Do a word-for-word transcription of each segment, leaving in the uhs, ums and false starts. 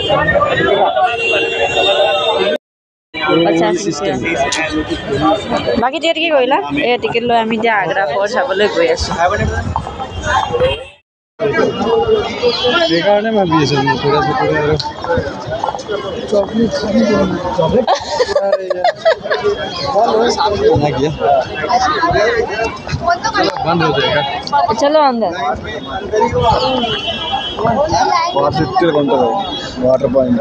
पचास रुपया बाकी टिकेट की कहला ए टिकेट लो आमी जे आग्रा फोर्ट चाबले गई आছো সেইকাৰণে ভাবি আছো পুৰা পুৰা আৰু চকলেট চকলেট ना किया बंद हो जाएगा चलो अंदर वाटर घंटा वाटर पॉइंट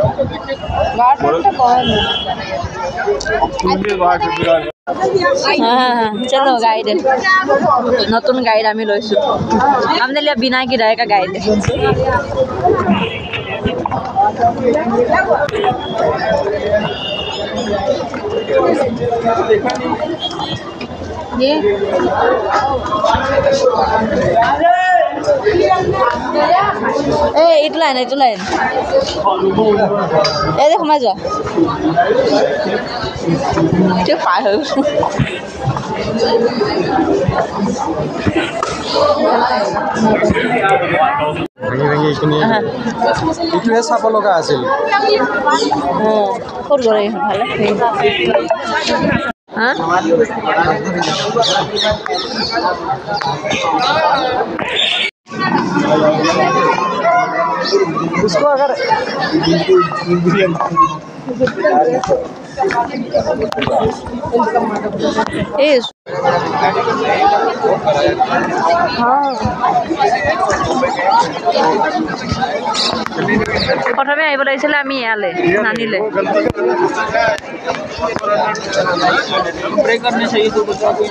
हाँ हाँ चलो गाइड नतुन गाइड आमी लैसु हमने लिया बिना किराए का गाइड ये ए इटला है ना इटला है ए देख मजा क्या पाए हो ভাঙি ভাঙি এইখিনি এইটোহে চাব লগা আছিল ক'ত গ'লে ভালে हाँ उसको अगर प्रथमे आइब लागिছিলে আমি ইয়ালে নানিলে ब्रेक करने चाहिए तो बचा के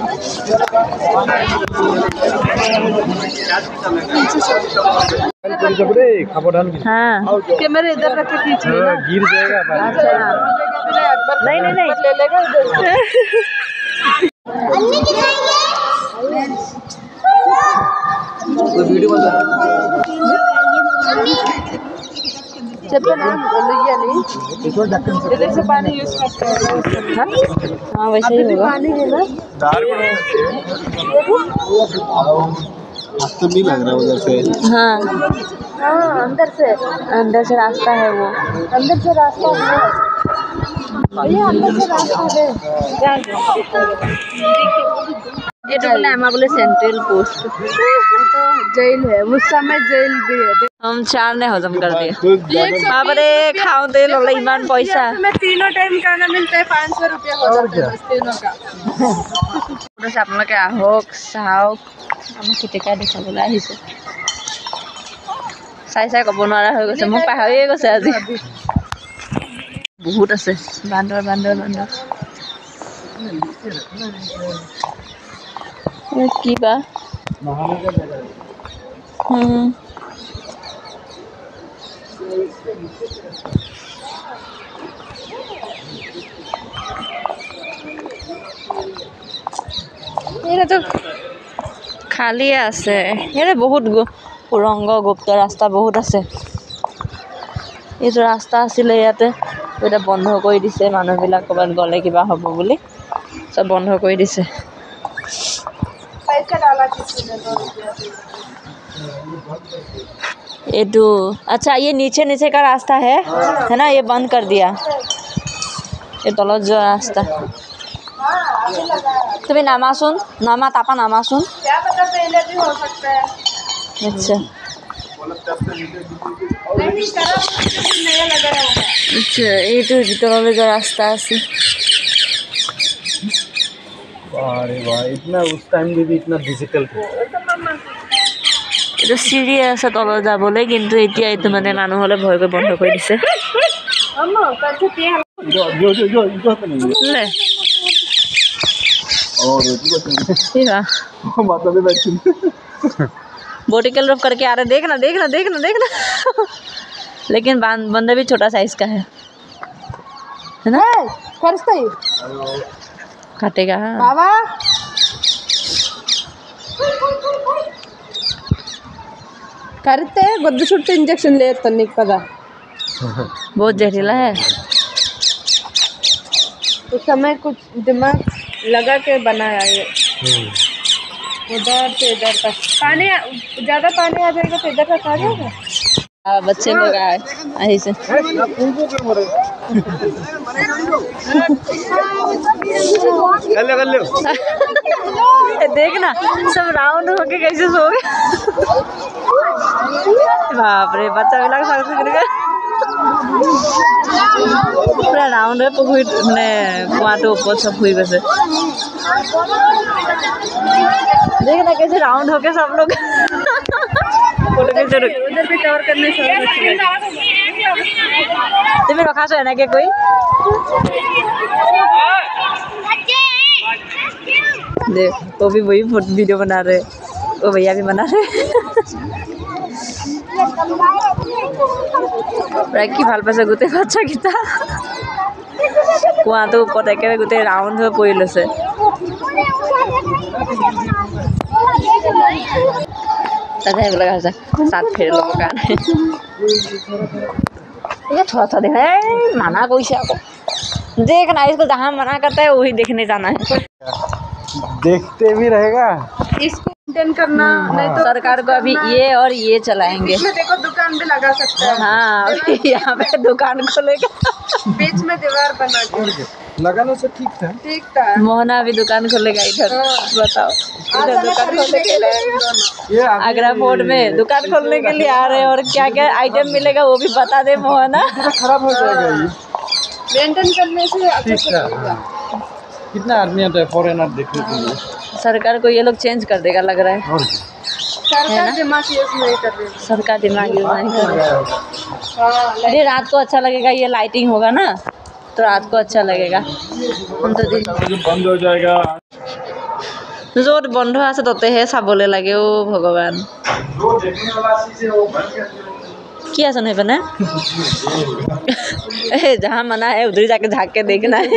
हाँ कैमरा इधर रख के खींचिए ना गिर जाएगा अच्छा नहीं नहीं नहीं ले लेगा तो वीडियो बना चप्पल लिया नहीं इधर से पानी यूज करते हैं हाँ वैसे ही होगा पानी है ना तो नहीं लग रहा उधर से हाँ हाँ अंदर से अंदर से रास्ता है वो अंदर से रास्ता है ये अंदर से रास्ता है ये तो बोले हमारा बोले सेंट्रल पोस्ट जेल है उस समय जेल भी है हम चार ने हजम कर दिया बाप रे खाओ दे लो ईमान पैसा में तीनों टाइम खाना मिलता है पाँच सौ रुपया हो जाता है तीनों का बस आपलोके आहक चाहक आमाक केतिका देखाबले आहिছে চাই চাই ক'ব নোৱাৰা হৈ গৈছে মোক পাহৰিয়ে গৈছে আজি বহুত আছে বান্দৰ বান্দৰ বান্দৰ কি বা হুম ये तो खाली আছে ये बहुत সুৰংগ গুপ্ত ৰাস্তা বহুত আছে এইটো ৰাস্তা আছিলে ইয়াতে এটা বন্ধ কৰি দিছে মানুহবিলাক কবাত গলে কিবা হ'ব বুলি সব বন্ধ কৰি দিছে पैसा डाला किसी ने एटू अच्छा ये नीचे नीचे का रास्ता है है ना ये बंद कर दिया ये तलो जो रास्ता तुम्हें नामा सुन नामा तापा नामा सुन क्या पता पहले भी हो सकता है अच्छा नहीं तरफ नया लगा होगा अच्छा ये तो तलो जो रास्ता है अरे भाई इतना उस टाइम भी, भी इतना डिजिटल এটা সিঁড়ি আছে তলত যাবলৈ কিন্তু এতিয়া এইটো মানে মানুহলে ভয় কৰি বন্ধ কৰি দিছে अम्मा कैसे पिया जो जो जो जो जो ले और जो ठीक है माता में बैठी बोटिकल रोप करके आ रहे देखना देखना देखना देखना लेकिन बंदा भी छोटा साइज का है है ना करते ही काटेगा बाबा करते गुद्दू छुट्टी इंजेक्शन ले तो नहीं पता बहुत जहरीला है उस समय कुछ दिमाग लगा के बनाया ये उधर से इधर तक पानी ज़्यादा पानी आ जाएगा तो इधर तक आ जाएगा। हाँ, बच्चे लोग आए यहीं से हेलो हेलो देख ना सब राउंड होके कैसे सो गए बाप रे बच्चा मिला पूरा राउंड है पुखुरी মানে কুয়াটো ऊपर सब हुई वैसे देख ना कैसे राउंड होके सब लोग फोटो कैसे उधर भी कवर करने से तुम्हें रखा सो है ना क्या कोई देख वो भी वही फोटो वीडियो बना रहे वो भैया भी बना रहे কি ভাল পাইছে গোটেই বাচ্চা গীতা কুৱাটো ওপৰত একেবাৰে গোটেই ৰাউণ্ড হৈ পৰি লৈছে তাতে এইবিলাক আছে সাত ফেৰ ল'বৰ কাৰণে ये थोड़ा सा देखना है मना कोई से आपको देखना इसको जहाँ मना करता है वही देखने जाना है देखते भी रहेगा इसको मेंटेन करना नहीं तो सरकार को अभी ये और ये चलाएंगे इसमें देखो दुकान भी लगा सकते हैं हाँ अभी यहाँ पे दुकान खोलेगा बीच में दीवार बना के लगाने से ठीक था ठीक था मोहना भी दुकान खोलेगा इधर बताओ इधर दुकान खोलने के लिए ये आगरा फोर्ट में दुकान खोलने के लिए आ रहे हैं और क्या क्या आइटम मिलेगा वो भी बता दे मोहना खराब हो जाएगा ये मेंटेन करने से अच्छा से चलेगा। कितना आदमी आता है फॉरेनर देखने के लिए सरकार को ये लोग चेंज कर देगा लग रहा है और सरकार दिमाग यूज नहीं कर रही सरकार दिमाग यूज नहीं कर रही हाँ अरे रात को अच्छा लगेगा ये लाइटिंग होगा ना तो रात को अच्छा लगेगा हम तो दिन बंद हो जाएगा য'ত বন্ধ আছে ততেহে চাবলৈ লাগে অ' ভগৱান কি আছে নো এইপিনে ए जहाँ मना है उधर जाके झाँक के देखना है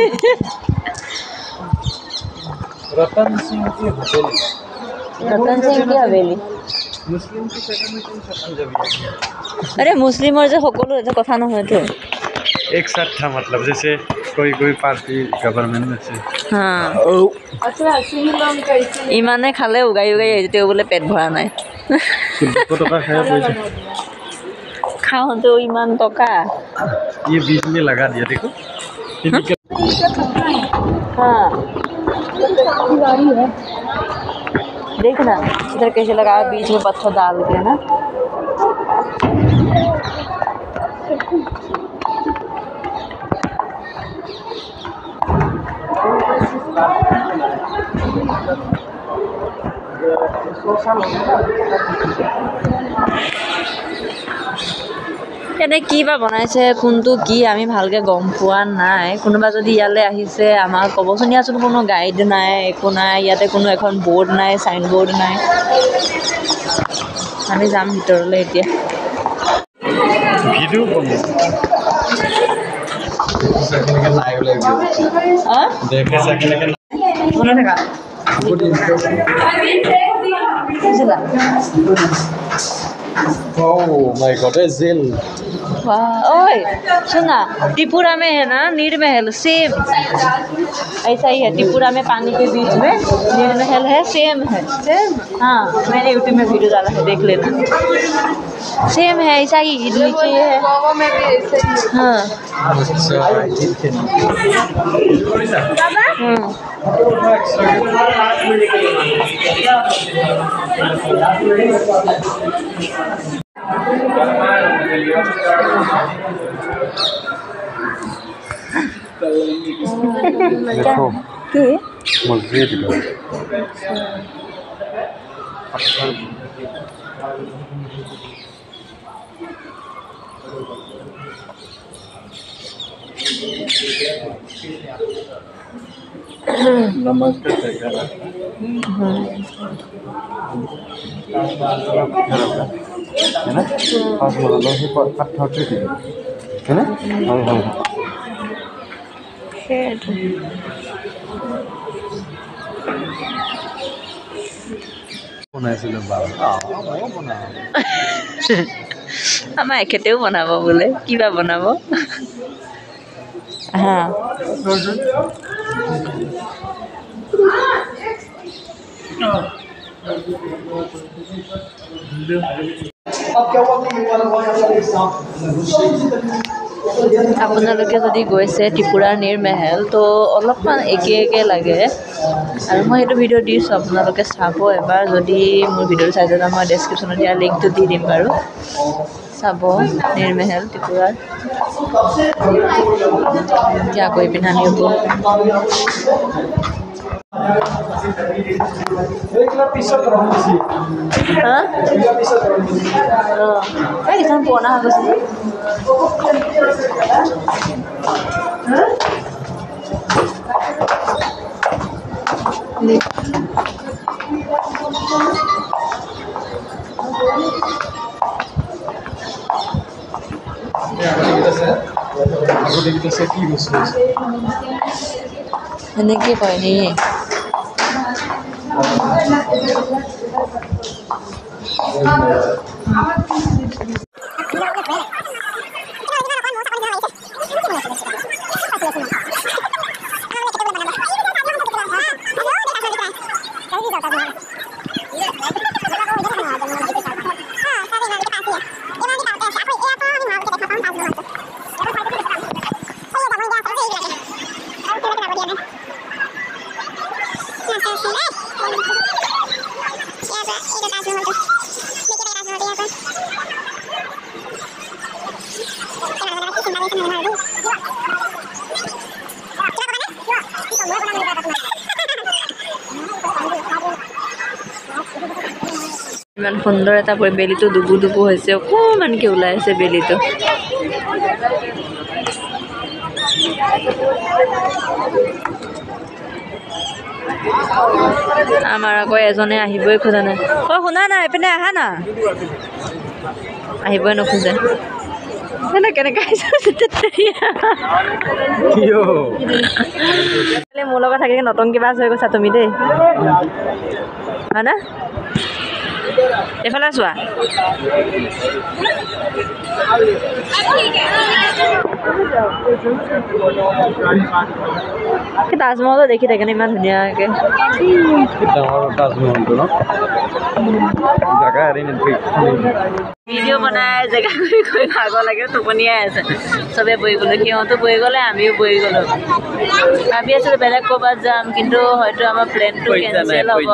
रतन सिंह की हवेली रतन सिंह की हवेली मुस्लिम की जगह में कौन सा पंजाबी अरे मुस्लिम और जो সকলো এটা কথা নহয় তো एक साथ था मतलब जैसे कोई कोई पार्टी गवर्नमेंट में से हाँ अच्छा सिंगलों का इसे ইমানে খালে উগাই উগাই আহিছে তেওঁ বোলে পেট ভৰা নাই कितना टका खाया पैसा খাওঁতেও ইমান টকা ये बीच में लगा दिया देखो हाँ देखना इधर कैसे लगा बीच में पत्थर डाल के ना এনে কি বা বনাইছে কোনটো কি আমি ভালকে গম পোৱা নাই কোনোবা যদি ইয়ালৈ আহিছে আমাক ক'বচোন ইয়াচোন কোনো গাইড নাই একো নাই ইয়াতে কোনো এখন বৰ্ড নাই চাইন বৰ্ড নাই আমি যাম ভিতৰলৈ এতিয়া वीडियो অ देखे सकने के মনে থাকা বুঝলা ओह माय गॉड जेल वाह ओए सुना त्रिपुरा में है ना नीरमहल सेम ऐसा ही है त्रिपुरा में पानी के बीच में नीरमहल है सेम है सेम हाँ मैंने यूट्यूब में वीडियो डाला है देख लेना सेम है ऐसा ही नीचे है गोवा में भी ऐसे ही हाँ हम्म देखो की मस्जिद नमस्ते है ना पास में लो ही पत्थर ठीक है ना हाँ हाँ हेड বনাইছিলো বাবা ময়ো বনাওঁ আমাৰ এখেতেও বনাব বোলে কিবা বনাব হা আপোনালোকে যদি গৈছে ত্ৰিপুৰাৰ নিৰমেহেল তো অলপমান একে একে লাগে আৰু মই এইটো ভিডিঅ' দিছোঁ আপোনালোকে চাব এবাৰ যদি মোৰ ভিডিঅ'টো চাই যাতে মই ডেছক্ৰিপশ্যনত দিয়া লিংকটো দি দিম বাৰু চাব নিৰমেহেল ত্ৰিপুৰাৰ क्या कोई भी नानी हो हाँ हाँ किसान पोना है कुछ এনেকে কয় নি ইমান সুন্দৰ এটা বেলিটো দুবু দুবু হৈছে অকমানকে ওলাই আছে বেলিটো আমাৰ আকৌ এজনে আহিবই খোজা নাই অ শুনা না এপিনে আহা না আহিবই নোখোজে মানে কেনেকৈ মোৰ লগত থাকি নতুন কিবা হৈ গৈছা তুমি দেই হয় না এফালে চোৱা তাজমহল দেখি থাকে ইমান ধুনীয়াকে ভিডিঅ' বনাই জেগা গৈ গৈ ভাগৰ লাগে টোপনিয়াই আছে চবে বহি গ'লো সিহঁতো বহি গ'লে আমিও বহি গ'লো ভাবি আছিলোঁ বেলেগ ক'ৰবাত যাম কিন্তু হয়তো আমাৰ প্লেনটো কেঞ্চেল হ'ব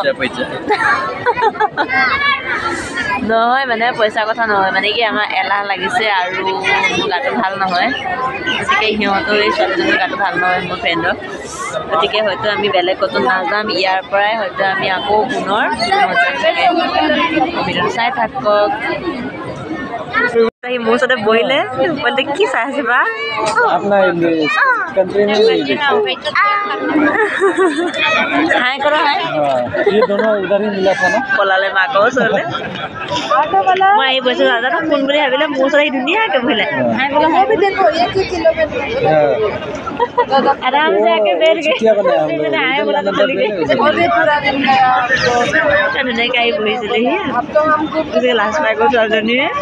নহয় মানে পইচাৰ কথা নহয় মানে কি আমাৰ এলাহ লাগিছে আৰু গাটো ভাল নহয় গতিকে সিহঁতৰ এই ছোৱালীজনীৰ গাটো ভাল নহয় মোৰ ফ্ৰেণ্ডৰ গতিকে হয়তো আমি বেলেগ ক'তো নাযাম ইয়াৰ পৰাই হয়তো আমি আকৌ পুনৰ ভিডিঅ'টো চাই থাকক মোৰ ওচৰতে বহিলে বলতে কি চাই আছে বা হাই কৰা হাই পলালে মাকৰ ওচৰলৈ মই আহি বহিছোঁ দাদাটো ফোন বুলি ভাবিলে মোৰ ওচৰত ধুনীয়াকৈ বহিলে হাই বোলা आराम से आके बैठ गए आए बोला तो चली गई नहीं कहीं बोली चली ही लास्ट में को चल जानी है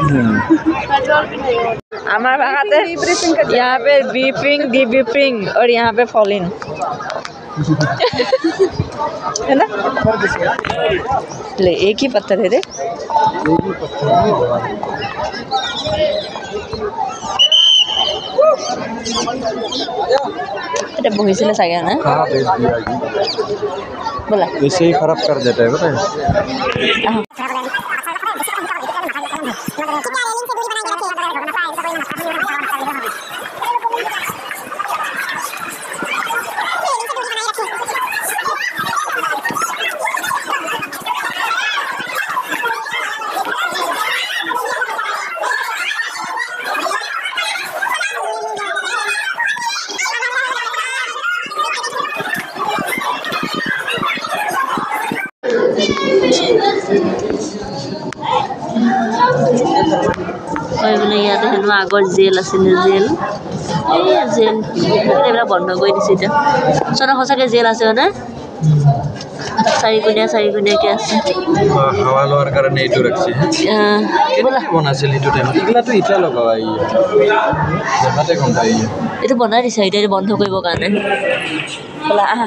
हमारे भागते यहाँ पे बीपिंग डी बीपिंग और यहाँ पे फॉलिंग है ना ले एक ही पत्थर है रे এটা বহিছিলে চাগে না बोला वैसे ही खराब कर देता है पता है ইয়াতে হেনো আগৰ জেল আছিলে জেল এই জেল এইবিলাক বন্ধ কৰি দিছে এতিয়া চনা সঁচাকৈ জেল আছে হয়নে চাৰিগুণীয়া চাৰিগুণীয়াকৈ আছে হাৱা লোৱাৰ কাৰণে এইটো ৰাখিছে বনাইছিল এইটো টাইমত এইগিলাটো এতিয়া লগাবা দেখাতে গম পাই এইটো বনাই দিছে এতিয়া বন্ধ কৰিবৰ কাৰণে বোলা আহা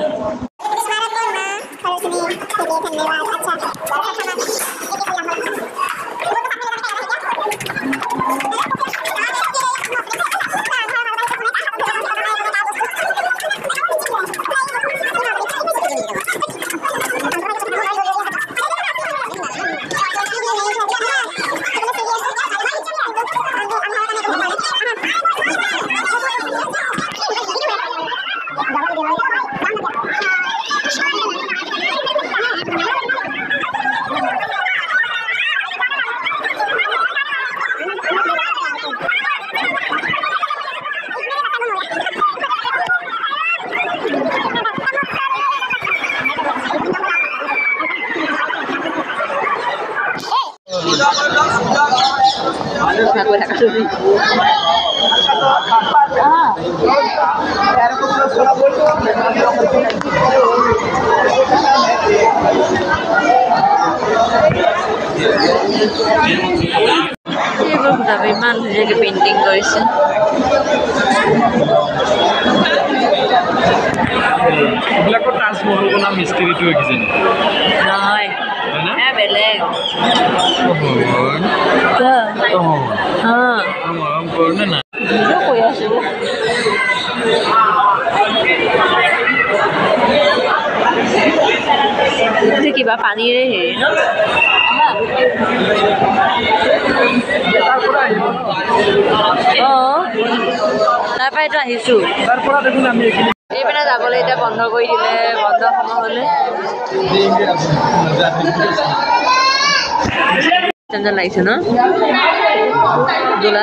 কথা কৈ থাকা তুমি এইবোৰ বুজাব ইমান ধুনীয়াকৈ পেইণ্টিং কৰিছে এইবিলাকৰ তাজমহল বনোৱা মিস্ত্ৰীটো কিজানি নহয় এ বেলেগ মৰম কৰোঁ না নিজে কৈ আছো কিবা পানীৰে হেৰি ন অঁ তাৰপৰাইতো আহিছোঁ তাৰপৰা দেখোন আমি এইপিনে যাবলৈ এতিয়া বন্ধ কৰি দিলে বন্ধ সময় হ'লে টেনশ্যন লাগিছে ন দোলা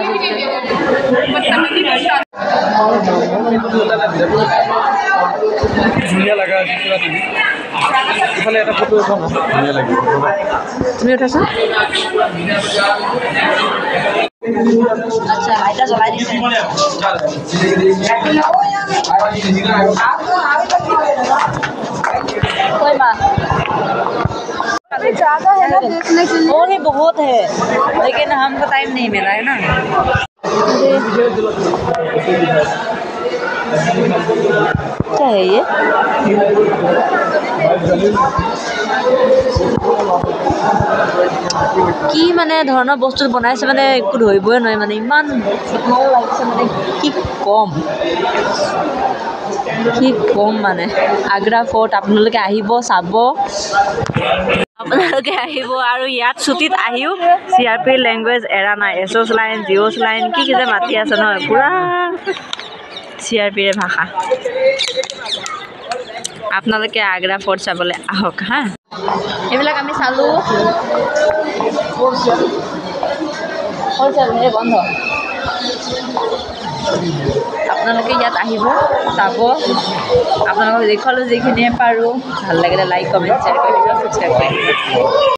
ধুনীয়া লগা ইফালে এটা ফটো এখন ধুনীয়া লাগিব তুমি উঠাছা আচ্ছা লাইটটা জ্বলাই দিছে कोई बात ज़्यादा है ना देखने के लिए और भी बहुत है लेकिन हमको टाइम नहीं मिला है ना क्या है ये কি মানে ধৰণৰ বস্তু বনাইছে মানে একো ধৰিবই নোৱাৰি মানে ইমান ভাল লাগিছে মানে কি কম কি কম মানে আগ্ৰা ফৰ্ট আপোনালোকে আহিব চাব আপোনালোকে আহিব আৰু ইয়াত ছুটিত আহিও চি আৰ পি লেংগুৱেজ এৰা নাই এছ অ'ছ লাইন জিঅ'ছ লাইন কি কি যে মাতি আছে নহয় পূৰা চি আৰ পিৰে ভাষা আপোনালোকে আগ্ৰা ফৰ্ট চাবলৈ আহক হা এইবিলাক আমি চালোঁ বন্ধ আপোনালোকে ইয়াত আহিব চাব আপোনালোকক দেখুৱালোঁ যিখিনিয়ে পাৰোঁ ভাল লাগিলে লাইক কমেণ্ট শ্বেয়াৰ কৰি দিব ছাবস্ক্ৰাইব কৰি দিব